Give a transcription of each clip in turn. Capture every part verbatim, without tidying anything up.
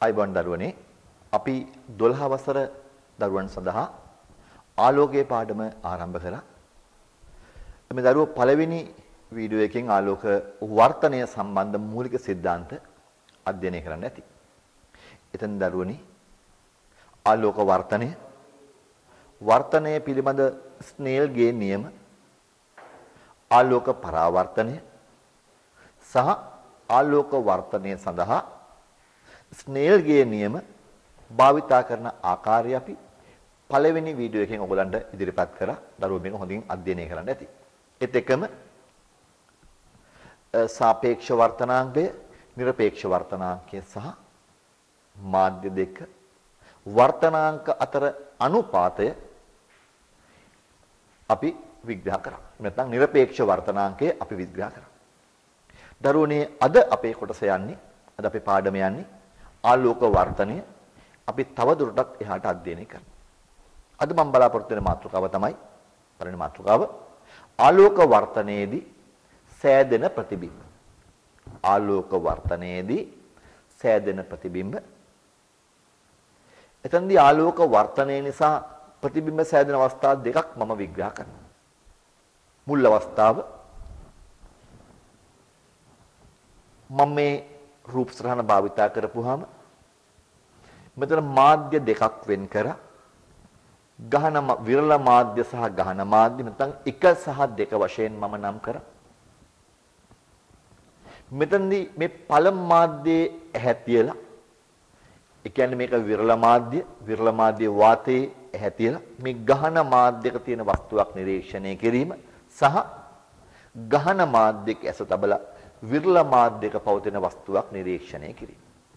අයිබෝන් දරුවනේ අපි දොළහ වසර දරුවන් සඳහා ආලෝකයේ පාඩම ආරම්භ කරා. මේ දරුවෝ පළවෙනි වීඩියෝ එකෙන් ආලෝක වර්තනය සම්බන්ධ මූලික સિદ્ધාන්ත අධ්‍යයනය කරන්න ඇති. එතෙන් දරුවනේ ආලෝක වර්තනය වර්තනය පිළිබඳ ස්නේල්ගේ නියම ආලෝක පරාවර්තනය සහ ආලෝක වර්තනය සඳහා ස්නේල්ගේ නියම භාවිතා කරන ආකාරය අපි පළවෙනි වීඩියෝ එකෙන් ඔයගලන්ට ඉදිරිපත් කරා. දරුවෝ මේක හොඳින් අධ්‍යයනය කරන්න ඇති. ඒත් එකම සාපේක්ෂ වර්තනාංගය, නිරපේක්ෂ වර්තනාංකය සහ මාධ්‍ය දෙක වර්තනාංක අතර අනුපාතය අපි විග්‍රහ කරා. නැත්නම් නිරපේක්ෂ වර්තනාංකය අපි විග්‍රහ කරා. දරුවනේ අද අපේ කොටස යන්නේ අද අපේ පාඩම යන්නේ ආලෝක වර්තනය අපි තව දුරටත් එහාට අධ්‍යයනය කරනවා. අද මම බලාපොරොත්තු වෙන මාතෘකාව තමයි පළවෙනි මාතෘකාව ආලෝක වර්තනයේදී සෑදෙන ප්‍රතිබිම්බ. ආලෝක වර්තනයේදී සෑදෙන ප්‍රතිබිම්බ. එතෙන්දී ආලෝක වර්තනය නිසා ප්‍රතිබිම්බ සෑදෙන අවස්ථා දෙකක් මම විග්‍රහ කරනවා. මුල් අවස්ථාව මම මේ රූප සරහන භාවිතා කරපුවාම මෙතන මාධ්‍ය දෙකක් වෙන් කරා. ගහන විරල මාධ්‍ය සහ ගහන මාධ්‍ය නැත්නම් එක සහ දෙක වශයෙන් මම නම් කරා. මෙතනදී මේ පළම මාධ්‍යයේ ඇහැ තියලා ඒ කියන්නේ මේක විරල මාධ්‍ය විරල මාධ්‍ය වාතයේ ඇහැ තියලා මේ ගහන මාධ්‍යක තියෙන වස්තුවක් නිරීක්ෂණය කිරීම සහ ගහන මාධ්‍යක ඇස තබලා විරල මාධ්‍යක පවතින වස්තුවක් නිරීක්ෂණය කිරීම.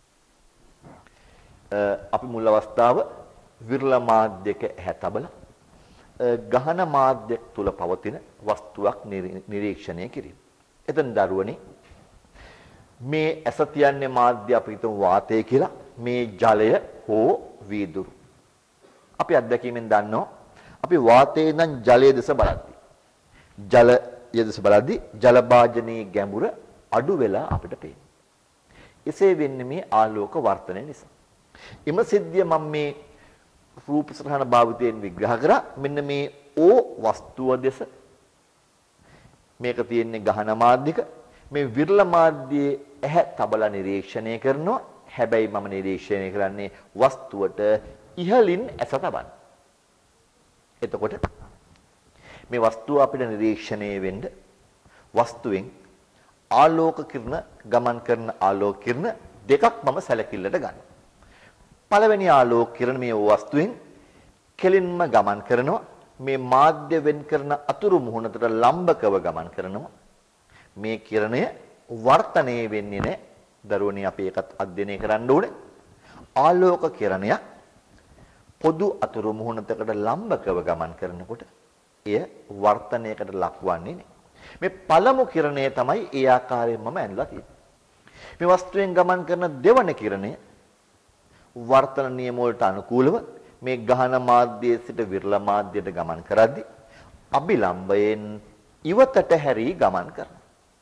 අපි මුල් අවස්ථාව විරල මාධ්‍යක ඇහැ තබලා ගහන මාධ්‍ය තුල පවතින වස්තුවක් නිරීක්ෂණය කිරීම. එතන දරුවනේ මේ ඇස තියන්නේ මාධ්‍ය අපි හිතමු වාතය කියලා. මේ ජලය හෝ වීදුරු. අපි අත්දැකීමෙන් දන්නවා අපි වාතයේ ඉඳන් ජලයේ දෙස බලද්දී ජලයේ දෙස බලද්දී ජල භාජනයේ ගැඹුර අඩු වෙලා අපිට පේනවා. එසේ වෙන්නේ මේ ආලෝක වර්තනය නිසා. එම සිද්ධිය මම මේ රූප සරහන භාවිතයෙන් විග්‍රහ කරා. මෙන්න මේ ඕ වස්තුව දෙස මේක තියෙන්නේ ගහන මාධ්‍යක මේ විරල මාධ්‍යයේ ඇහැ තබලා නිරීක්ෂණය කරනවා. හැබැයි මම නිරීක්ෂණය කරන්නේ වස්තුවට ඉහළින් ඇස තබන්න. එතකොට මේ වස්තුව අපිට නිරීක්ෂණය වෙන්න වස්තුවෙන් ආලෝක කිරණ ගමන් කරන ආලෝක කිරණ දෙකක් මම සැලකිල්ලට ගන්නවා. පළවෙනි ආලෝක කිරණ මේ වස්තුවෙන් කෙලින්ම ගමන් කරනවා. මේ මාධ්‍ය වෙන් කරන අතුරු මුහුණතට ලම්බකව ගමන් කරනවා. මේ කිරණය වර්තනය වෙන්නේ නැහැ. දරුවනේ අපි ඒකත් අධ්‍යයනය කරන්න ඕනේ. ආලෝක කිරණයක් පොදු අතුරු මුහුණතකට ලම්බකව ගමන් කරනකොට එය වර්තනයකට ලක්වන්නේ නැහැ. මේ පළමු කිරණය තමයි ඒ ආකාරයෙන්ම ඇඳලා තියෙන්නේ. මේ වස්තුවෙන් ගමන් කරන දෙවන කිරණය වර්තන නියම වලට අනුකූලව මේ ගහන මාධ්‍යයේ සිට විරල මාධ්‍යයට ගමන් කරද්දී අභිලම්බයෙන් ඉවතට හැරී ගමන් කරනවා.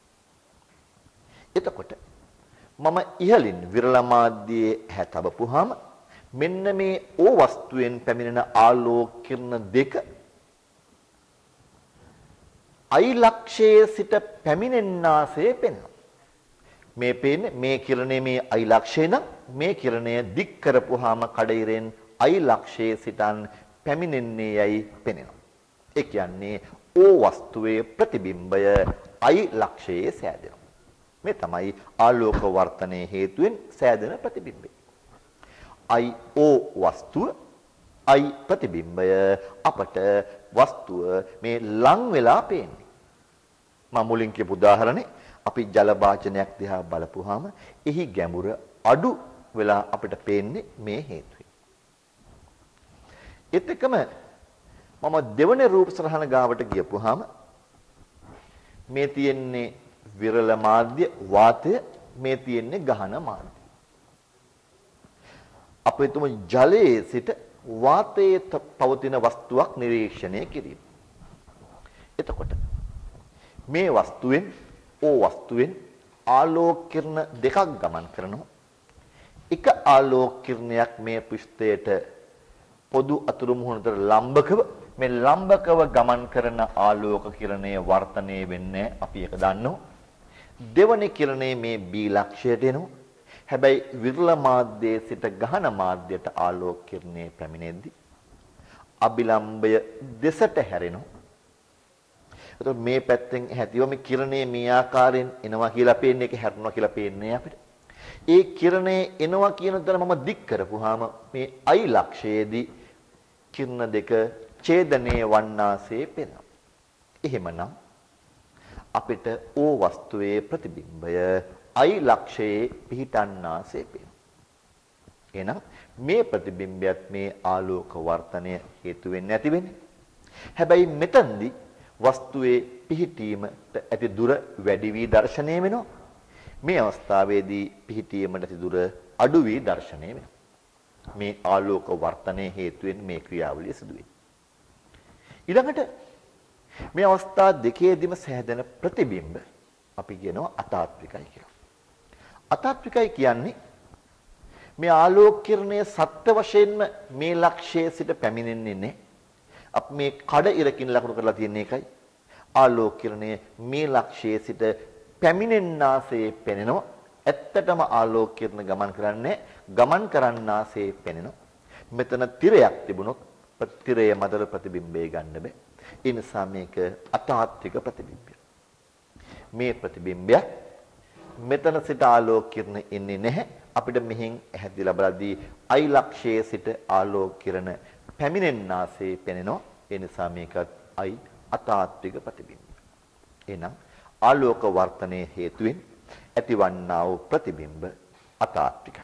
එතකොට මම ඉහළින් විරල මාධ්‍යයේ හැතබපුවාම මෙන්න මේ ඕ වස්තුවෙන් පැමිණෙන ආලෝක කිරණ දෙක අයි ලක්ෂයේ සිට පැමිණෙන්නාසේ පෙනෙනවා. මේ පේන්නේ මේ කිරණේ මේ අයි ලක්ෂය නම් මේ කිරණය දික් කරපුවාම කඩිරෙන් අයි ලක්ෂයේ සිටන් පැමිණෙන්නේ යයි පෙනෙනවා. ඒ කියන්නේ ඕ වස්තුවේ ප්‍රතිබිම්බය අයි ලක්ෂයේ සෑදෙනවා. මේ තමයි ආලෝක වර්තනයේ හේතුවෙන් සෑදෙන ප්‍රතිබිම්බය. අයි ඕ වස්තුව අයි ප්‍රතිබිම්බය අපට වස්තුව මේ ලං වෙලා පේන්නේ. මම මුලින් කියපු උදාහරණේ අපි ජල භාජනයක් දිහා බලපුවාම එහි ගැඹුර අඩු වෙලා අපිට පේන්නේ මේ හේතුවෙන්. ඒත් එක්කම මම දෙවනේ රූප සරහන ගාවට ගියපුවාම මේ තියෙන්නේ විරල මාධ්‍ය වාතය මේ තියෙන්නේ ගහන මාධ්‍ය. අපේ තුම ජලයේ සිට වාතයේ පවතින වස්තුවක් නිරීක්ෂණය කිරීම. එතකොට මේ වස්තුවෙන් ඕ වස්තුවෙන් ආලෝක කිරණ දෙකක් ගමන් කරනවා. එක ආලෝක කිරණයක් මේ පෘෂ්ඨයට පොදු අතුරු මුහුණට ලම්බකව මේ ලම්බකව ගමන් කරන ආලෝක කිරණයේ වර්ධනය වෙන්නේ අපි ඒක දන්නවා. දෙවනි කිරණේ මේ B ලක්ෂයට එනවා. හැබැයි විරල මාධ්‍යයේ සිට ගහන මාධ්‍යයට ආලෝක කිරණේ පැමිණෙද්දී අභිලම්බය දෙසට හැරෙනවා. එතකොට මේ පැත්තෙන් හැතිව මේ කිරණේ මේ ආකාරයෙන් එනවා කියලා පේන්නේ ඒක හැරෙනවා කියලා පේන්නේ අපිට. ඒ කිරණේ එනවා කියන දර මම දික් කරපුවාම මේ I ලක්ෂයේදී කිරණ දෙක ඡේදනයේ වන්නාසේ පේනවා. එහෙමනම් අපිට ඕ වස්තුවේ ප්‍රතිබිම්බය I ලක්ෂයේ පිහිටන්නාසේ පේනවා. එහෙනම් මේ ප්‍රතිබිම්බයත් මේ ආලෝක වර්ධනය හේතු වෙන්නේ නැති වෙන්නේ. හැබැයි මෙතනදී වස්තුවේ පිහිටීමට ඇති දුර වැඩි වී දැర్శණය වෙනවා. මේ අවස්ථාවේදී පිහිටීමට ඇති දුර අඩු වී දැర్శණය වෙනවා. මේ ආලෝක වර්ධනයේ හේතුවෙන් මේ ක්‍රියාවලිය සිදු වෙනවා. ඊළඟට මේ අවස්ථා දෙකේදීම සැහැදෙන ප්‍රතිබිම්බ අපි කියනවා අතාත්විකයි කියලා. අතාත්විකයි කියන්නේ මේ ආලෝක කිරණය සත්‍ය වශයෙන්ම මේ ලක්ෂයේ සිට පැමිණෙන්නේ නැහැ. අප මේ කඩ ඉරකින් ලකුණු කරලා තියෙන එකයි. ආලෝක කිරණය මේ ලක්ෂයේ සිට පැමිණෙන්නාසේ පෙනෙනවා. ඇත්තටම ආලෝක කිරණ ගමන් කරන්නේ ගමන් කරන්නාසේ පෙනෙනවා. මෙතන තිරයක් තිබුණොත් තිරය මතර ප්‍රතිබිම්බය ගන්න බෑ. ඒ නිසා මේක අතාත්වික ප්‍රතිබිම්බය. මේ ප්‍රතිබිම්බය මෙතන සිට ආලෝක කිරණ එන්නේ නැහැ. අපිට මෙහෙන් ඇහැදිලා බලද්දී I ලක්ෂයේ සිට ආලෝක කිරණ පැමිණෙන්නාසේ පෙනෙනවා. ඒ නිසා මේකත් I අතාත්වික ප්‍රතිබිම්බය. එහෙනම් ආලෝක වර්ධනයේ හේතුවෙන් ඇතිවන්නා වූ ප්‍රතිබිම්බ අතාත්විකයි.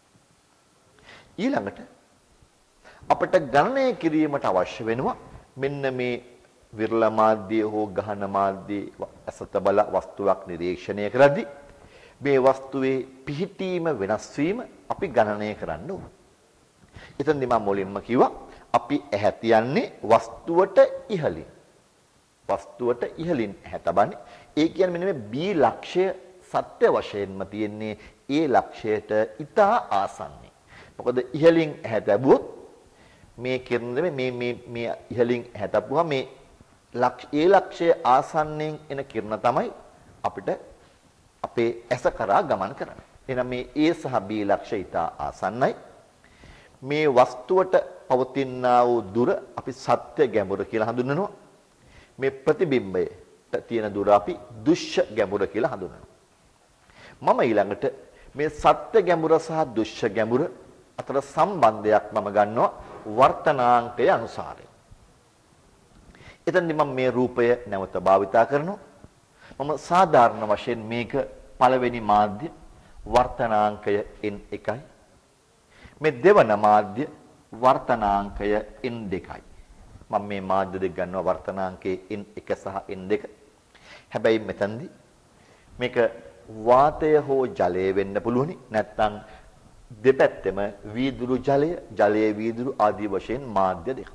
ඊළඟට අපට ගණනය කිරීමට අවශ්‍ය වෙනවා මෙන්න මේ විරල මාධ්‍ය හෝ ගහන මාධ්‍ය අසත බල වස්තුවක් නිරීක්ෂණය කරද්දී මේ වස්තුවේ පිහිටීම වෙනස් වීම අපි ගණනය කරන්න ඕන. එතනදී මම මුලින්ම කිව්වා අපි ඇහැ තියන්නේ වස්තුවට ඉහළින්. වස්තුවට ඉහළින් ඇහැ තබන්නේ. ඒ කියන්නේ මෙන්න මේ B ලක්ෂය සත්‍ය වශයෙන්ම තියෙන්නේ ඒ ලක්ෂයට ඉතා ආසන්නයි. මොකද ඉහළින් ඇහැ තැබුවොත් මේ කිරණ මේ මේ මේ ඉහළින් ඇහැ තබුවා මේ ලක්ෂ ඒ ලක්ෂයේ ආසන්නයෙන් එන කිරණ තමයි අපිට අපේ ඇස කරා ගමන් කරන්නේ. එහෙනම් මේ A සහ B ලක්ෂය ඉතා ආසන්නයි. මේ වස්තුවට පවතිනා වූ දුර අපි සත්‍ය ගැඹුර කියලා හඳුන්වනවා. මේ ප්‍රතිබිම්බයට තියෙන දුර අපි දුෂ්‍ය ගැඹුර කියලා හඳුන්වනවා. මම ඊළඟට මේ සත්‍ය ගැඹුර සහ දුෂ්‍ය ගැඹුර අතර සම්බන්ධයක් මම ගන්නවා වර්තනාංකය අනුසාරයෙන්. එතනදී මම මේ රූපය නැවත භාවිතා කරනවා. මම සාධාරණ වශයෙන් මේක පළවෙනි මාධ්‍ය වර්තනාංකය N එකයි. මේ දෙවන මාධ්‍ය වර්තනාංකය N දෙකයි. මම මේ මාධ්‍ය දෙක ගන්නවා වර්තනාංකයේ N එක සහ N දෙක. හැබැයි මෙතනදී මේක වාතය හෝ ජලය වෙන්න පුළුවනි. නැත්නම් දෙපැත්තෙම වීදුරු ජලය, ජලයේ වීදුරු ආදී වශයෙන් මාධ්‍ය දෙක.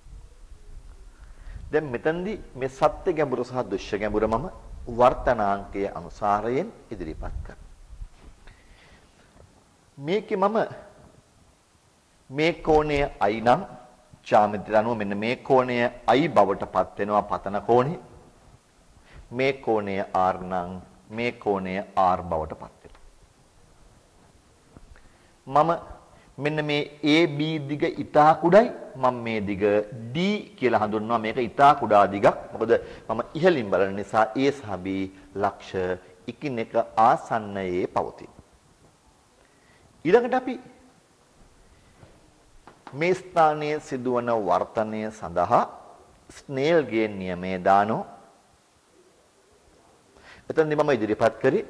දැන් මෙතනදී මේ සත්‍ය ගැඹුර සහ දුෂ්‍ය ගැඹුර මම වර්තනාංකයේ අනුසාරයෙන් ඉදිරිපත් කරනවා. මේකේ මම මේ කෝණය I නම් ජ්‍යාමිතිය අනුව මෙන්න මේ කෝණය I බවට පත් වෙනවා පතන කෝණය. මේ කෝණය R නම් මේ කෝණය R බවට පත් වෙනවා. මම මෙන්න මේ A B දිග ඉතා කුඩයි. මම මේ දිග D කියලා හඳුන්වනවා. මේක ඉතා කුඩා දිගක්. මොකද මම ඉහළින් බලන නිසා A සහ B ලක්ෂ එකිනෙක ආසන්නයේ පවතී. ඊළඟට අපි මේ ස්ථානයේ සිදුවන වර්තනය සඳහා ස්නේල්ගේ නියමය දානෝ. එතනදී මම ඉදිරිපත් කරේ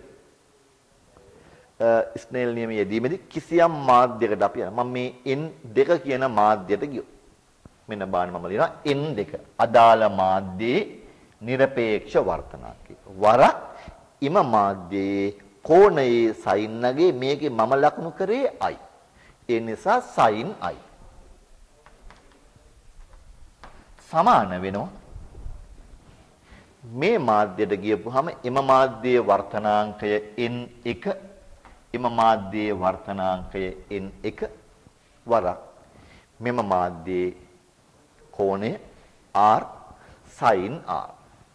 ස්නේල් නියමය යෙදීමේදී කිසියම් මාධ්‍යයකට අපි යනවා. මම මේ N දෙක කියන මාධ්‍යයට ගියොත් මෙන්න බාන මම ලියනවා N දෙක අදාළ මාධ්‍යයේ নিরপেক্ষ වර්තනාංකය. වර ඉම මාධ්‍යයේ කෝණයේ sin නගේ මේකේ මම ලකුණු කරේ I. ඒ නිසා sin I සමාන වෙනවා මේ මාධ්‍යයට ගියපුවාම එම මාධ්‍යයේ වර්තනාංකය N එක එම මාධ්‍යයේ වර්තනාංකය n එක වරක් මෙම මාධ්‍යයේ කෝණය r sin r.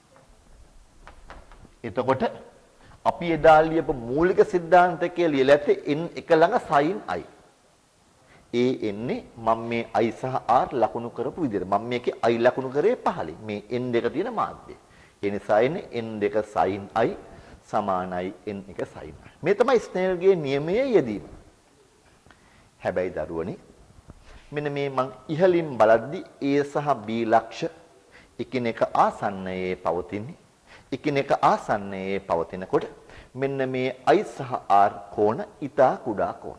එතකොට අපි එදා ලියපු මූලික સિદ્ધාන්තකයේ ලියලා ඇත්තේ n එක ළඟ sin i. ඒ එන්නේ මම මේ i සහ r ලකුණු කරපු විදිහට. මම මේකේ i ලකුණු කරේ පහලින්. මේ n දෙක තියෙන මාධ්‍යය. ඒ නිසා එන්නේ n දෙක sin i සමානයි n එක sin i. මේ තමයි ස්නේල්ගේ නියමයේ යෙදීම. හැබැයි දරුවනේ මෙන්න මේ මං ඉහලින් බලද්දි a සහ b ලක්ෂ එකිනෙක ආසන්නයේ පවතින්නේ. එකිනෙක ආසන්නයේ පවතිනකොට මෙන්න මේ i සහ r කෝණ ඊතා කුඩා කෝණ.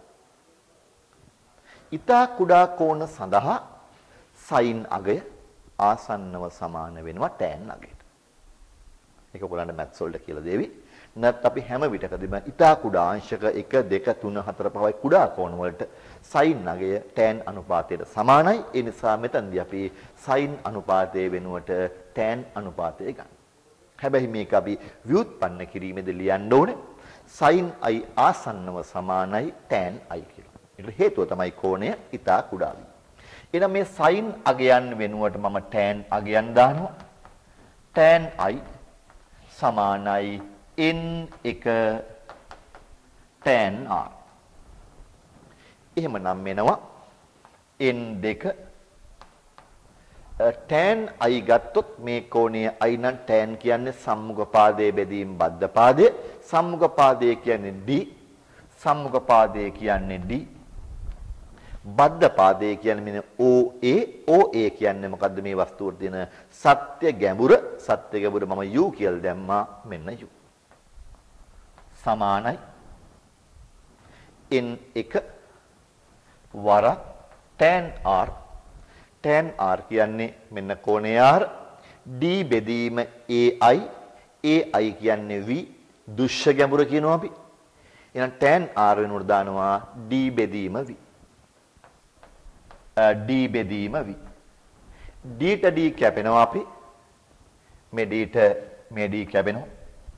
ඊතා කුඩා කෝණ සඳහා sin අගය ආසන්නව සමාන වෙනවා tan අගයට. ඒක ඔයගොල්ලන්ට මැත්ස් වලට කියලා දෙවි. නැත්නම් අපි හැම විටකදීම ඊතා කුඩා අංශක එක දෙක තුන හතර පහයි කුඩා කෝණ වලට sin අගය tan අනුපාතයට සමානයි. ඒ නිසා මෙතනදී අපි sin අනුපාතයේ වෙනුවට tan අනුපාතය ගන්න. හැබැයි මේක අපි ව්‍යුත්පන්න කිරීමේදී ලියන්න ඕනේ sin i ආසන්නව සමානයි tan i කියලා. ඒකට හේතුව තමයි කෝණය ඊතා කුඩා වීම. එහෙනම් මේ sin අගයන් වෙනුවට මම tan අගයන් දානවා. tan i සමානයි n එක tan r. එහෙමනම් වෙනවා n දෙක tan i ගත්තොත් මේ කෝණයේ i නම් tan කියන්නේ සම්මුඛ පාදයේ බෙදීම බද්ධ පාදය. සම්මුඛ පාදය කියන්නේ d. සම්මුඛ පාදය කියන්නේ d. බද්ධ පාදය කියන්නේ මෙන්න O A. O A කියන්නේ මොකද්ද මේ වස්තුවට දෙන සත්‍ය ගැඹුර. සත්‍ය ගැඹුර මම u කියලා දැම්මා. මෙන්න u. සමානයි n එක වරක් tan r. tan r කියන්නේ මෙන්න කෝණය r. d බෙදීම ai. ai කියන්නේ v. දුෂ්‍ය ගැඹුර කියනවා අපි. එහෙනම් tan r වෙනුවට දානවා d බෙදීම v. d බෙදීම v. d ට d කැපෙනවා අපි. මේ d ට මේ d කැපෙනවා.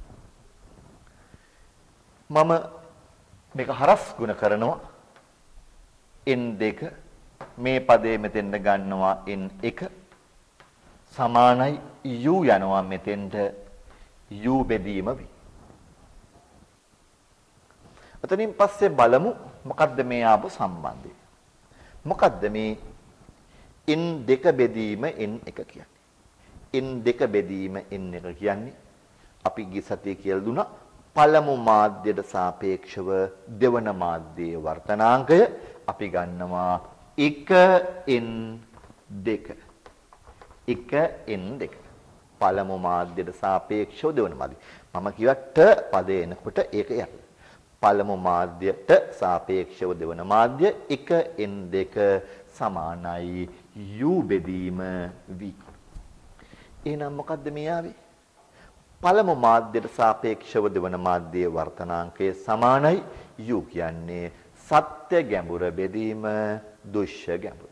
මම මේක හරස් ගුණ කරනවා n දෙක මේ පදේ මෙතෙන්ට ගන්නවා n එක සමානයි u යනවා මෙතෙන්ට u බෙදීම v. එතනින් පස්සේ බලමු මොකද්ද මේ ආපු සම්බන්ධය. මොකද්ද මේ n දෙක බෙදීම n එක කියන්නේ. n දෙක බෙදීම n එක කියන්නේ අපි ගිය සතියේ කියලා දුනා පළමු මාධ්‍යයට සාපේක්ෂව දෙවන මාධ්‍යයේ වර්තනාංකය අපි ගන්නවා එක n දෙක. එක n දෙක. පළමු මාධ්‍යයට සාපේක්ෂව දෙවන මාධ්‍ය. මම කිව්වා ට පදේ එනකොට ඒක යන්න. පළමු මාධ්‍යයට සාපේක්ෂව දෙවන මාධ්‍ය එක n දෙක සමානයි u බෙදීම v. එහෙනම් මොකද්ද මේ ආවේ? පළමු මාධ්‍යයට සාපේක්ෂව දෙවන මාධ්‍යයේ වර්තනාංකය සමානයි u කියන්නේ සත්‍ය ගැඹුර බෙදීම දුෂ්‍ය ගැඹුර.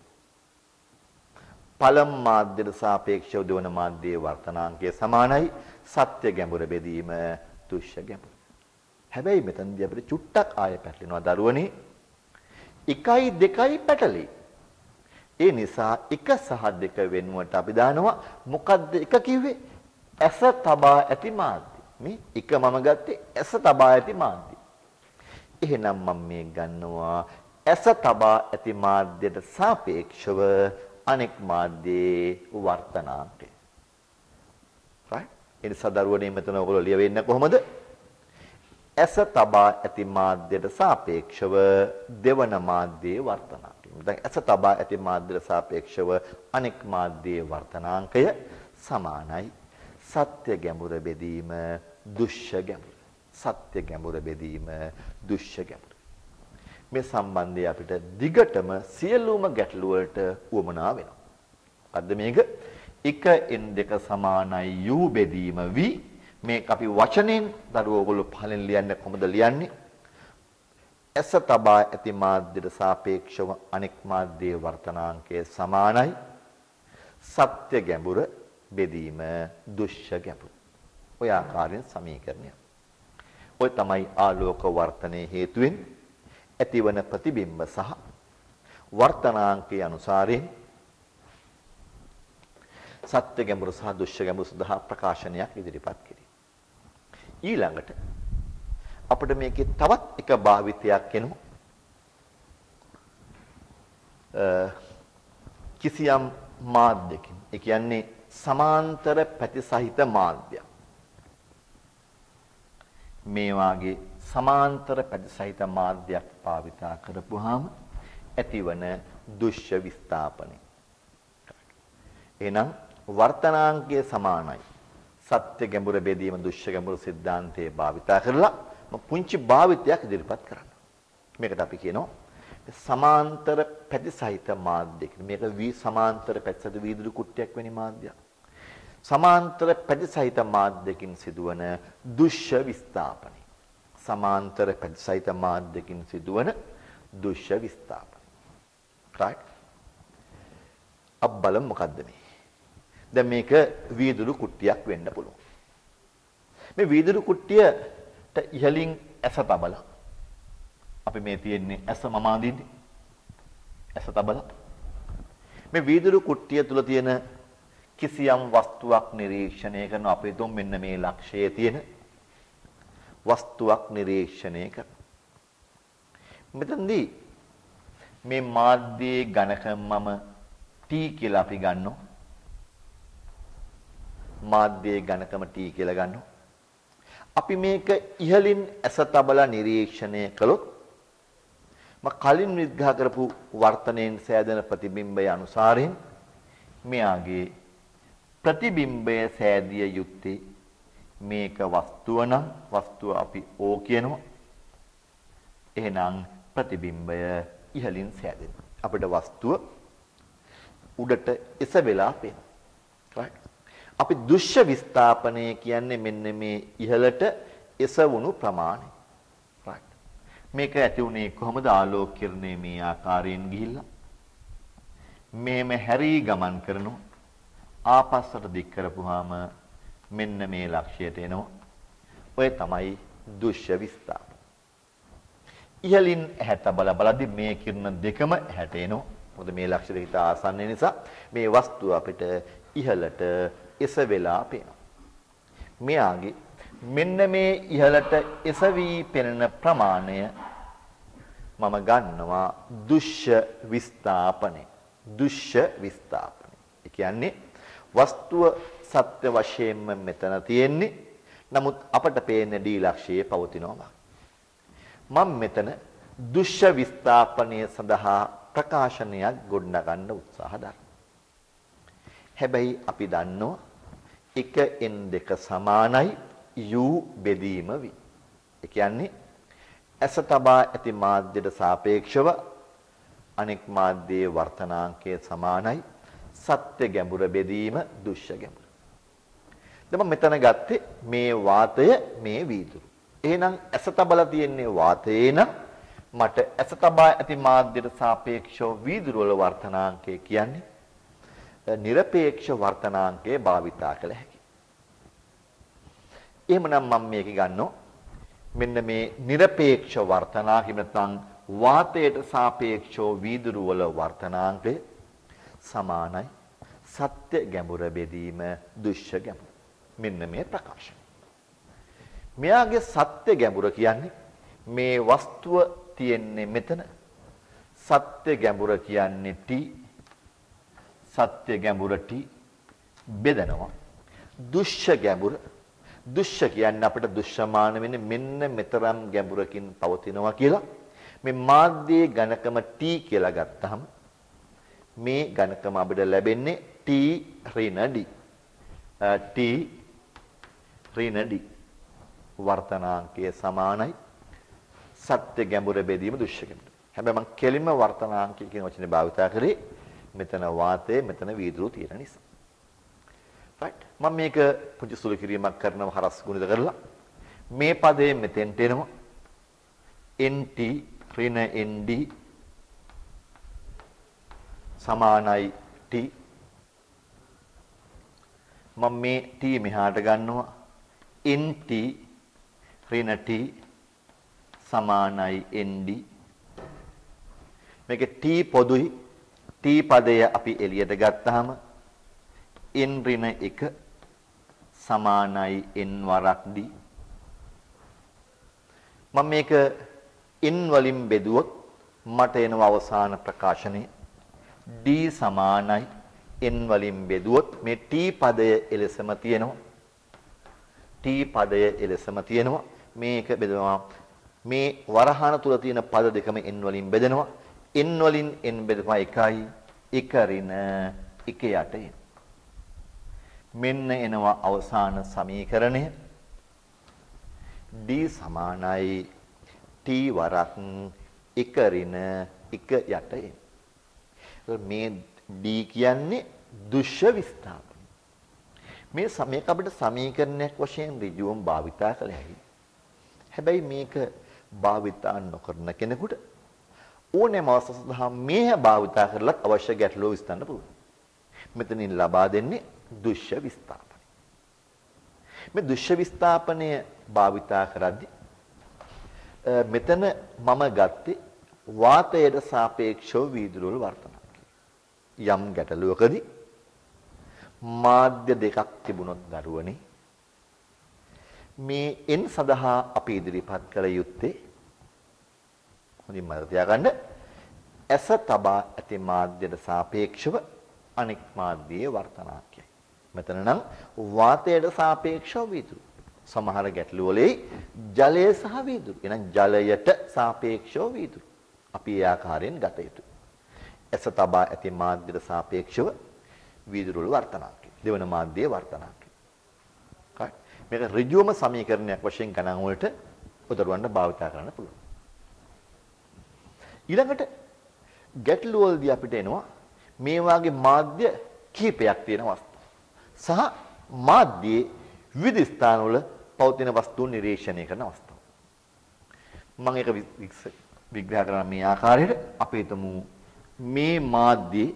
පළමු මාධ්‍යයට සාපේක්ෂව දෙවන මාධ්‍යයේ වර්තනාංකය සමානයි සත්‍ය ගැඹුර බෙදීම දුෂ්‍ය ගැඹුර. හැබැයි මෙතනදී අපිට චුට්ටක් ආයෙ පැටලෙනවා දරුවනේ. එකයි දෙකයි පැටලෙයි. ඒ නිසා එක සහ දෙක වෙනුවට අපි දානවා මොකද්ද එක කිව්වේ? ඇස තබා ඇති මාධ්‍ය. මේ එක මම ගත්තේ ඇස තබා ඇති මාධ්‍ය. එහෙනම් මම මේ ගන්නවා ඇස තබා ඇති මාධ්‍යයට සාපේක්ෂව අනෙක් මාධ්‍යයේ වර්තනාංකය. right? ඒ නිසා දරුවනේ මෙතන ඔයගොල්ලෝ ලියවෙන්නේ කොහොමද? ඇස තබා ඇති මාධ්‍යයට සාපේක්ෂව දෙවන මාධ්‍යයේ වර්තනාංකය. දැන් ඇස තබා ඇති මාධ්‍යයට සාපේක්ෂව අනෙක් මාධ්‍යයේ වර්තනාංකය සමානයි සත්‍ය ගැඹුර බෙදීම දුෂ්‍ය ගැඹුර. සත්‍ය ගැඹුර බෙදීම දුෂ්‍ය ගැඹුර. මේ සම්බන්ධය අපිට දිගටම සියලුම ගැටලු වලට උවමනා වෙනවා. මොකද්ද මේක? එක n දෙක සමානයි u බෙදීම v. මේක අපි වචනෙන් දරුවෝ ඔයගොල්ලෝ පහලෙන් ලියන්නේ කොහොමද ලියන්නේ? ඇස තබා ඇති මාධ්‍යයට සාපේක්ෂව අනෙක් මාධ්‍යයේ වර්තනාංකය සමානයි සත්‍ය ගැඹුර බෙදීම දුෂ්‍ය ගැඹුර. ඔය ආකාරයෙන් සමීකරණය. ඔය තමයි ආලෝක වර්තනයේ හේතුවෙන් ඇතිවන ප්‍රතිබිම්බ සහ වර්තනාංකයේ අනුසාරයෙන් සත්‍ය ගැඹුරු සහ දුෂ්‍ය ගැඹුරු සඳහා ප්‍රකාශනයක් ඉදිරිපත් කිරීම. ඊළඟට අපිට මේකේ තවත් එක භාවිතයක් එනවා. කිසියම් මාධ්‍යකින්. ඒ කියන්නේ සමාන්තර පැතිසහිත මාධ්‍ය. මේ වාගේ සමාන්තර පැතිසහිත මාධ්‍යයක් භාවිතා කරපුවාම ඇතිවන දුෂ්‍ය විස්ථාපනය. එහෙනම් වර්තනාංකයේ සමානයි. සත්‍ය ගැඹුර බෙදීම දුෂ්‍ය ගැඹුරු સિદ્ધාන්තයේ භාවිතා කරලා මම පුංචි භාවිතයක් ඉදිරිපත් කරන්න. මේකට අපි කියනවා සමාන්තර පැතිසහිත මාධ්‍ය කියලා. මේක වී සමාන්තර පැතිසහිත වීදුරු කුට්ටියක් වෙනි මාධ්‍යයක්. සමාන්තර පැතිසහිත මාධ්‍යකින් සිදුවන දුෂ්‍ය විස්ථාපනය. සමාන්තර පැතිසහිත මාධ්‍යකින් සිදුවන දුෂ්‍ය විස්ථාපනය. right? අප බලමු මොකද්ද මේ? දැන් මේක වීදුරු කුට්ටියක් වෙන්න පුළුවන්. මේ වීදුරු කුට්ටියට ඉහලින් ඇස තබලා අපි මේ තියෙන්නේ ඇස මම අඳින්නේ ඇස තබලා මේ වීදුරු කුට්ටිය තුල තියෙන කිසියම් වස්තුවක් නිරීක්ෂණය කරන අපේ තුන් මෙන්න මේ ලක්ෂයේ තියෙන වස්තුවක් නිරීක්ෂණය කරන මෙතනදී මේ මාධ්‍යයේ ඝනකම මම T කියලා අපි ගන්නවා මාධ්‍යයේ ඝනකම T කියලා ගන්නවා අපි මේක ඉහලින් ඇස තබලා නිරීක්ෂණය කළොත් මම කලින් විග්‍රහ කරපු වර්තනයෙන් සෑදෙන ප්‍රතිබිම්බය අනුසාරයෙන් මෙයාගේ ප්‍රතිබිම්බය සෑදිය යුත්තේ මේක වස්තුව නම් වස්තුව අපි O කියනවා එහෙනම් ප්‍රතිබිම්බය ඉහලින් සෑදෙන අපිට වස්තුව උඩට එස වෙලා පේනවා right අපි දුෂ්‍ය විස්ථාපනය කියන්නේ මෙන්න මේ ඉහළට එසවුණු ප්‍රමාණය. right. මේක ඇති උනේ කොහොමද ආලෝක කිරණය මේ ආකාරයෙන් ගිහිල්ලා මේම හැරී ගමන් කරනවා. ආපස්සට දික් කරපුවාම මෙන්න මේ ලක්ෂයට එනවා. ඔය තමයි දුෂ්‍ය විස්ථාපන. ඉහළින් ඇහැට බල බලද්දි මේ කිරණ දෙකම ඇහැට එනවා. මොකද මේ ලක්ෂයට හිත ආසන්න නිසා මේ වස්තුව අපිට ඉහළට එස වෙලා පේනවා. මෙයාගේ මෙන්න මේ ඉහළට එස වී පෙනෙන ප්‍රමාණය මම ගන්නවා දුෂ්‍ය විස්ථාපනය. දුෂ්‍ය විස්ථාපනය. ඒ කියන්නේ වස්තුව සත්‍ය වශයෙන්ම මෙතන තියෙන්නේ. නමුත් අපට පේන්නේ ඩී ලක්ෂයේ පවතිනවා. මම මෙතන දුෂ්‍ය විස්ථාපනය සඳහා ප්‍රකාශනයක් ගොඩනගන්න උත්සාහ දරනවා. හැබැයි අපි දන්නවා එක n දෙක සමානයි u බෙදීම v. ඒ කියන්නේ ඇස තබා ඇති මාධ්‍යයට සාපේක්ෂව අනෙක් මාධ්‍යයේ වර්තනාංකය සමානයි සත්‍ය ගැඹුර බෙදීම දුෂ්‍ය ගැඹුර. දැන් මම මෙතන ගත්තේ මේ වාතය මේ වීදුරු. එහෙනම් ඇස තබලා තියෙන්නේ වාතයේ නම් මට ඇස තබා ඇති මාධ්‍යයට සාපේක්ෂව වීදුරු වල වර්තනාංකය කියන්නේ නිරපේක්ෂ වර්තනාංකයේ භාවිතා කළ හැකියි. එහෙමනම් මම මේක ගන්නවා මෙන්න මේ නිරපේක්ෂ වර්තනාංකය නැත්නම් වාතයට සාපේක්ෂව වීදුරු වල වර්තනාංකය සමානයි සත්‍ය ගැඹුර බෙදීම දුෂ්‍ය ගැඹුර. මෙන්න මේ ප්‍රකාශය. මෙයාගේ සත්‍ය ගැඹුර කියන්නේ මේ වස්තුව තියෙන්නේ මෙතන. සත්‍ය ගැඹුර කියන්නේ T සත්‍ය ගැඹුර T බෙදනවා. දුෂ්‍ය ගැඹුර දුෂ්‍ය කියන්නේ අපිට දුෂ්‍යමාන වෙන්නේ මෙන්න මෙතරම් ගැඹුරකින් පවතිනවා කියලා. මේ මාධ්‍යයේ ඝනකම T කියලා ගත්තහම මේ ඝනකම අපිට ලැබෙන්නේ T ඍණ D. T ඍණ D වර්තනාංකයේ සමානයි සත්‍ය ගැඹුර බෙදීම දුෂ්‍ය ගැඹුර. හැබැයි මම කෙලින්ම වර්තනාංකය කියන වචනේ භාවිතා කරේ මෙතන වාතය මෙතන වීදුරු තියෙන නිසා. right මම මේක පුංචි සුළු කිරීමක් කරනවා හරස් ගුණිත කරලා මේ පදයේ මෙතෙන්ට එනවා nt ඍණ nd සමානයි t මම මේ t මෙහාට ගන්නවා nt ඍණ t සමානයි nd. මේකේ t පොදුයි. t පදය අපි එළියට ගත්තාම n ඍණ එක සමානයි n වරක් d. මම මේක n වලින් බෙදුවොත් මට එන අවසාන ප්‍රකාශනය d සමානයි n වලින් බෙදුවොත් මේ t පදය එලෙසම තියෙනවා. t පදය එලෙසම තියෙනවා. මේක බෙදනවා මේ වරහාන තුල තියෙන පද දෙකම n වලින් බෙදෙනවා. n වලින් n බෙදපුවා එකයි එක ඍණ එක යටේ. මෙන්න එනවා අවසාන සමීකරණය d සමානයි t වරක් එක ඍණ එක යටේ. මේ d කියන්නේ දුෂ්‍ය විස්ථාපන. මේ මේක අපිට සමීකරණයක් වශයෙන් ඍජුවම භාවිතා කළ හැකියි. හැබැයි මේක භාවිතා නොකරන කෙනෙකුට ඕනෑම අවස්ථාවක් සඳහා මේහ භාවිතා කරලත් අවශ්‍ය ගැටලුව විසඳන්න පුළුවන්. මෙතනින් ලබා දෙන්නේ දුෂ්‍ය විස්ථාපනය. මේ දුෂ්‍ය විස්ථාපනය භාවිතා කරද්දී මෙතන මම ගත්තේ වාතයට සාපේක්ෂව වීදුරු වල වර්තනක්. යම් ගැටලුවකදී මාධ්‍ය දෙකක් තිබුණොත් දරුවනේ මේ n සඳහා අපි ඉදිරිපත් කළ යුත්තේ හොඳින් මතක තියාගන්න ඇස තබා ඇති මාධ්‍යයට සාපේක්ෂව අනෙක් මාධ්‍යයේ වර්තනාක්‍යයි. මෙතන නම් වාතයට සාපේක්ෂව වීදුරු. සමහර ගැටළු වලේ ජලය සහ වීදුරු. එහෙනම් ජලයට සාපේක්ෂව වීදුරු. අපි ඒ ආකාරයෙන් ගත යුතුයි. ඇස තබා ඇති මාධ්‍යයට සාපේක්ෂව වීදුරු වල වර්තනාක්‍යයි. දෙවන මාධ්‍යයේ වර්තනාක්‍යයි. හරි. මේක ඍජුවම සමීකරණයක් වශයෙන් ගණන් වලට උදරවන්න භාවිත කරන්න පුළුවන්. ඊළඟට ගැටළු වලදී අපිට එනවා මේ වාගේ මාධ්‍ය කීපයක් තියෙන අවස්ථා සහ මාධ්‍යයේ විවිධ ස්ථානවල පවතින වස්තුන් නිරීක්ෂණය කරන අවස්ථාව. මම ඒක විග්‍රහ කරන මේ ආකාරයට අපි හිතමු මේ මාධ්‍යයේ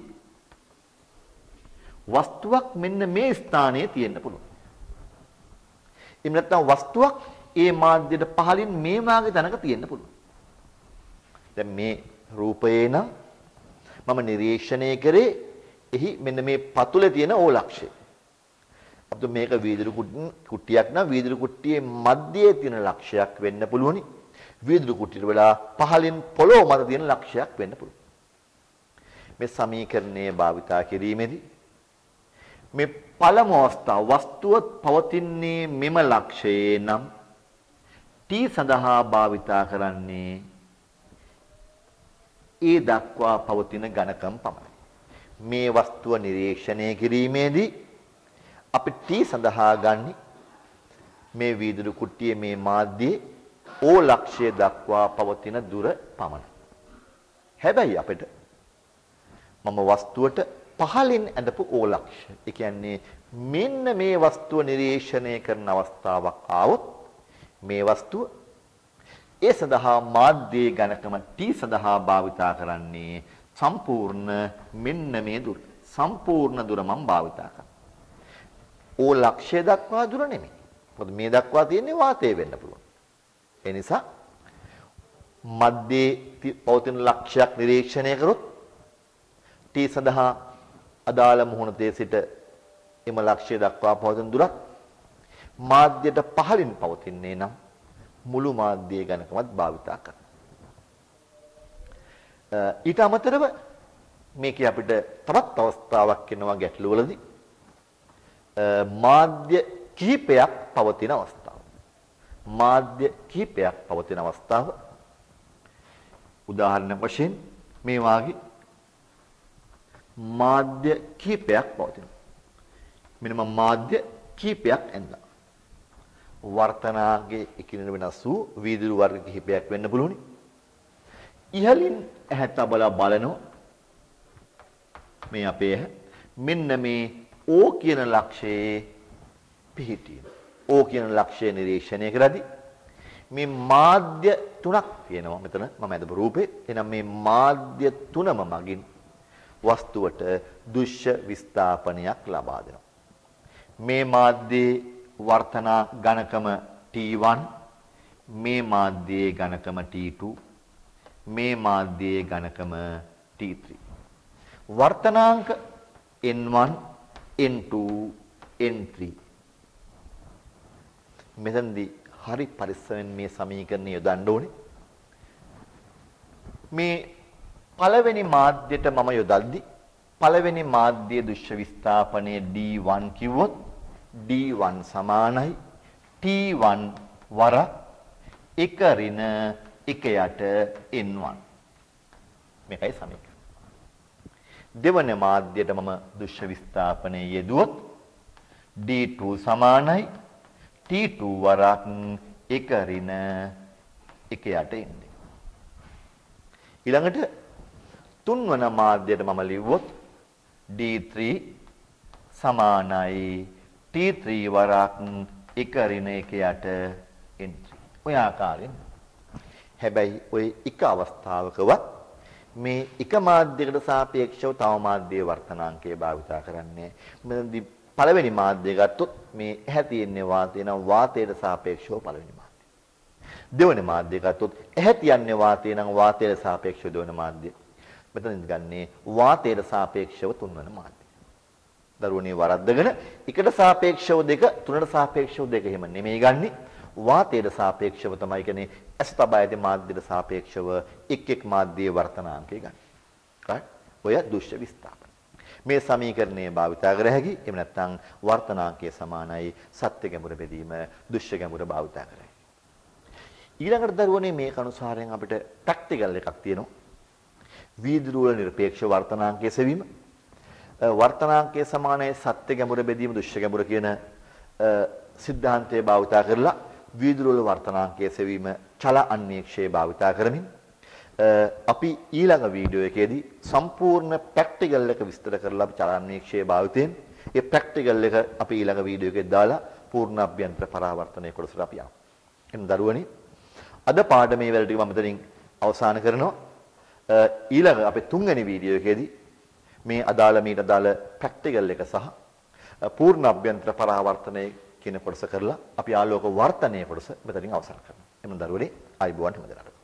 වස්තුවක් මෙන්න මේ ස්ථානයේ තියෙන්න පුළුවන්. එහෙම නැත්නම් වස්තුවක් ඒ මාධ්‍යයට පහළින් මේ වාගේ තැනක තියෙන්න පුළුවන්. දැන් මේ රූපේ නම් මම නිරීක්ෂණය කරේ එහි මෙන්න මේ පතුලේ තියෙන ඕලක්ෂය. අපිට මේක වීදුරු කුට්ටියක් නම් වීදුරු කුට්ටියේ මැදයේ තියෙන ලක්ෂයක් වෙන්න පුළුවනි. වීදුරු කුට්ටියට වඩා පහළින් පොළොව මත තියෙන ලක්ෂයක් වෙන්න පුළුවන්. මේ සමීකරණයේ භාවිතා කිරීමේදී මේ පළමු අවස්ථාව වස්තුව පවතින්නේ මෙම ලක්ෂයේ නම් t සඳහා භාවිතා කරන්නේ ඒ දක්වා පවතින ඝනකම් පමණයි. මේ වස්තුව නිරීක්ෂණය කිරීමේදී අපි t සඳහා ගන්නේ මේ වීදුරු කුට්ටියේ මේ මාධ්‍යයේ O ලක්ෂය දක්වා පවතින දුර පමණයි. හැබැයි අපිට මම වස්තුවට පහළින් ඇඳපු O ලක්ෂය. ඒ කියන්නේ මෙන්න මේ වස්තුව නිරීක්ෂණය කරන අවස්ථාවක් ආවොත් මේ වස්තුව ඒ සඳහා මාධ්‍යයේ ඝනකම t සඳහා භාවිතා කරන්නේ සම්පූර්ණ මෙන්න මේ දුර. සම්පූර්ණ දුර මම භාවිතා කරනවා. O ලක්ෂය දක්වා දුර නෙමෙයි. මොකද මේ දක්වා තියෙන්නේ වාතය වෙන්න පුළුවන්. ඒ නිසා මැදේ පවතින ලක්ෂයක් නිරීක්ෂණය කරොත් t සඳහා අදාළ මුහුණතේ සිට එම ලක්ෂය දක්වා පවතින දුරත් මාධ්‍යයට පහළින් පවතින්නේ නම් මුළු මාධ්‍යයේ ඝනකමත් භාවිතා කරනවා. ඊට අමතරව මේකේ අපිට තවත් අවස්ථාවක් එනවා ගැටලුවලදී මාධ්‍ය කිහිපයක් පවතින අවස්ථාව. මාධ්‍ය කිහිපයක් පවතින අවස්ථාව උදාහරණ වශයෙන් මේ වාගේ මාධ්‍ය කිහිපයක් පවතිනවා. මෙන්න මම මාධ්‍ය කිහිපයක් ඇඳලා වර්තනාගේ එකිනෙක වෙනස් වූ වීදුරු වර්ග කිහිපයක් වෙන්න පුළුවනි. ඉහළින් ඇහැ තබලා බලනවා මේ අපේ ඇහැ මෙන්න මේ O කියන ලක්ෂයේ පිහිටින. O කියන ලක්ෂය නිරීක්ෂණය කරද්දී මේ මාධ්‍ය තුනක් තියෙනවා මෙතන මම අදපු රූපේ. එහෙනම් මේ මාධ්‍ය තුනම මගින් වස්තුවට දුෂ්‍ය විස්ථාපනයක් ලබා දෙනවා. මේ මාධ්‍යයේ වර්තනා ඝනකම T one මේ මාධ්‍යයේ ඝනකම T two මේ මාධ්‍යයේ ඝනකම T three. වර්තනාංක N one N two N three. මෙතනදී හරි පරිස්සමෙන් මේ සමීකරණය යොදන්න ඕනේ. මේ පළවෙනි මාධ්‍යයට මම යොදද්දි පළවෙනි මාධ්‍ය දෘශ්‍ය විස්ථාපනයේ D one කිව්වොත් D one සමානයි T one වර එක ඍණ එක යට N one. මේකයි සමීකරණය. දෙවන මාධ්‍යයට මම දෘශ්‍ය විස්ථාපනයේ යෙදුවොත් D two සමානයි T two වරක් එක ඍණ එක යට එන්නේ. ඊළඟට තුන්වන මාධ්‍යයට මම ලිව්වොත් D three සමානයි T three වරක් එක ඍණ එක යට N three. ඔය ආකාරයෙන්. හැබැයි ඔය එක අවස්ථාවකවත් මේ එක මාධ්‍යයකට සාපේක්ෂව තව මාධ්‍යයේ වර්තනාංකය භාවිතා කරන්නේ. මෙතනදී පළවෙනි මාධ්‍යය ගත්තොත් මේ ඇහැ තියෙන්නේ වාතය නම් වාතයට සාපේක්ෂව පළවෙනි මාධ්‍යය. දෙවෙනි මාධ්‍යය ගත්තොත් ඇහැ තියන්නේ වාතය නම් වාතයට සාපේක්ෂව දෙවෙනි මාධ්‍යය. මෙතනින් ගන්නේ වාතයට සාපේක්ෂව තුන්වෙනි මාධ්‍යය. දරුවනේ වරද්දගෙන එකට සාපේක්ෂව දෙක තුනට සාපේක්ෂව දෙක එහෙම නෙමෙයි ගන්නෙ. වාතයට සාපේක්ෂව තමයි කියන්නේ ඇස් තබා ඇති මාධ්‍යයට සාපේක්ෂව එක් එක් මාධ්‍යයේ වර්තනාංකය ගන්න. right? ඔය දෘශ්‍ය විස්ථාපන. මේ සමීකරණය භාවිතා කර හැකි. එහෙම නැත්නම් වර්තනාංකය සමානයි සත්‍ය ගැඹුර බෙදීම දෘශ්‍ය ගැඹුර භාවිතා කර හැකි. ඊළඟට දරුවනේ මේක අනුසාරයෙන් අපිට ප්‍රැක්ටිකල් එකක් තියෙනවා. වීදුරු වල නිරපේක්ෂ වර්තනාංකයේ සෙවීම. වර්තනාංකයේ සමානයි සත්‍ය ගැඹුර බෙදීම දෘශ්‍ය ගැඹුර කියන සිද්ධාන්තය භාවිතා කරලා වීදුරු වල වර්තනාංකයේ සෙවීම චල අන්වීක්ෂයේ භාවිතා කරමින් අපි ඊළඟ වීඩියෝ එකේදී සම්පූර්ණ ප්‍රැක්ටිකල් එක විස්තර කරලා අපි චල අන්වීක්ෂයේ භාවිතයෙන් ඒ ප්‍රැක්ටිකල් එක අපි ඊළඟ වීඩියෝ එකේ දාලා පූර්ණ අභ්‍යන්තර පරාවර්තනයේ කොටසට අපි යමු. එන්න දරුවනි අද පාඩමේ වල ටික මම මෙතනින් අවසන් කරනවා. ඊළඟ අපේ තුන්වෙනි වීඩියෝ එකේදී මේ අදාළ මීට අදාළ ප්‍රැක්ටිකල් එක සහ පූර්ණ අභ්‍යන්තර පරාවර්තනයේ කියන කොටස කරලා අපි ආලෝක වර්තනයේ කොටස මෙතනින් අවසන් කරනවා. එන්න දරුවනි ආයිබෝවන් හැමදෙනාට.